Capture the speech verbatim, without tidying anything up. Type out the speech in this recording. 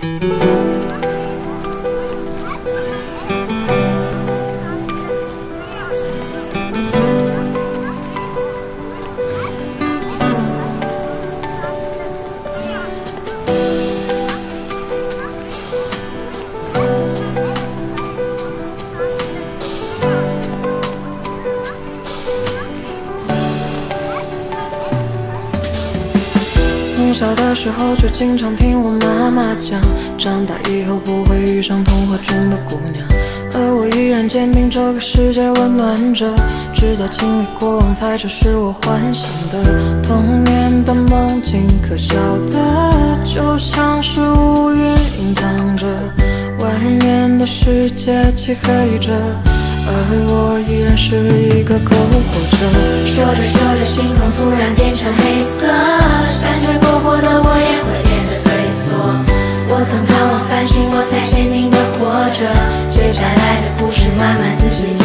从小的时候就经常听我妈妈讲，长大以后不会遇上童话中的姑娘，而我依然坚定这个世界温暖着，直到经历过往才知是我幻想的童年的梦境，可笑的就像是乌云隐藏着，外面的世界漆黑着，而我依然是一个篝火者。 说着说着星空突然变成黑色，闪着篝火的我也会变得退缩。我曾盼望繁星，我才坚定地活着，接下来的故事慢慢仔细听。